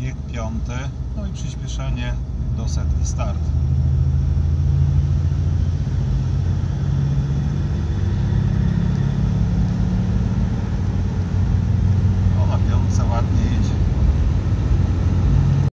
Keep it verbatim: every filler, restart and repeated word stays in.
bieg piąty, no i przyspieszenie do setki start.